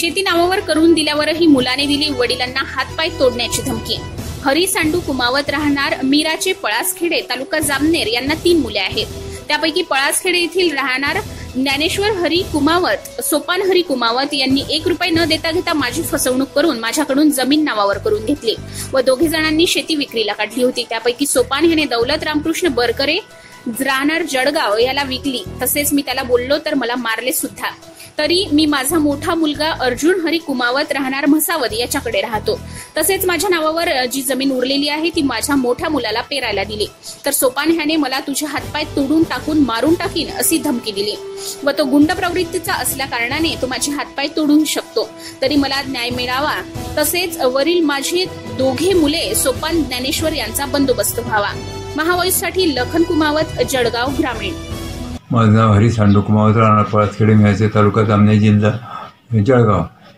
शेती नावावर करून दिल्यावरही मुलाने दिली वडिलांना हातपाय तोडण्याची धमकी। हरी सांडू कुमावत राहणार मीराचे पळासखेडे तालुका जामनेर यांना 3 मुले आहेत। त्यापैकी पळासखेडे येथील राहणार ज्ञानेश्वर हरी कुमावत, सोपान हरी कुमावत यांनी 1 रुपये न देता घेता माझी फसवणूक करून माझ्याकडून जमीन नावावर करून घेतली व दोघे जणांनी शेती विक्रीला काढली होती। त्यापैकी सोपान याने दौलत रामकृष्ण बरकरे राहणार जळगाव याला विकली। तसेच मी त्याला बोललो तर मला मारले सुद्धा। तरी मी माझा मोठा मुलगा अर्जुन हरी कुमावत राहणार म्हसावद याच्याकडे राहतो। तसेच माझ्या नावावर जी जमीन उरलेली आहे ती माझ्या मोठ्या मुलाला पेरायला दिली। तर सोपान ह्याने मला तुझे हातपाय तोडून टाकून मारून टाकीन अशी धमकी दिली व तो गुंड प्रवृत्तीचा असल्या कारणाने तो माझे हातपाय तोडू शकतो। तरी मला न्याय मिळावा, तसेच वरील माझी दोघे मुले सोपान ज्ञानेश्वर यांचा बंदोबस्त व्हावा। महावाईसाठी लखन कुमावत, जळगाव ग्रामीण। माझं नाव हरी सांडू कुमावत राहणार पळासखेडे मीराचे तालुका जामनेर जिल्हा जळगाव।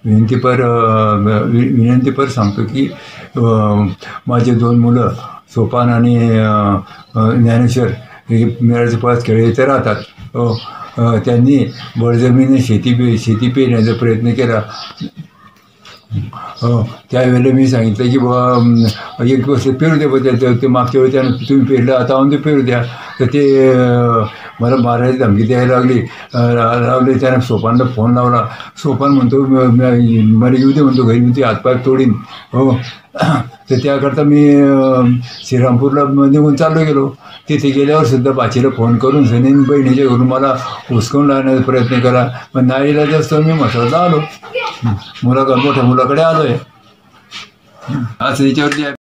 विनंती पर सांगतो की माझे 2 मुलं सोपान आणि ज्ञानेश्वर हे मीराचे पळासखेडे इथे राहतात। त्यांनी बळजबरीने शेती पेरण्याचा प्रयत्न केला। त्यावेळेला मी सांगितलं की बाबा 1 वर्ष पेरू द्या, बद्दल ते मागच्या वेळी त्यानं तुम्ही पेरलं आता आणून ते पेरू द्या। तर ते मला मारायची धमकी द्यायला लागले। त्यानं सोपानला फोन लावला। सोपान म्हणतो मला येऊ दे म्हणतो घरी, मी ते हातपाय तोडीन। तर त्याकरता मी श्रीरामपूरला निघून चाललो गेलो। तिथे गेल्यावर सुद्धा बाचीला फोन करून सनीन बहिणीच्या घरून मला हुसकून लावण्याचा प्रयत्न केला, पण नाईला जास्त मी म्हसावदला आलो, मोठ्या मुलाकडे आलोय। असं याच्यावरती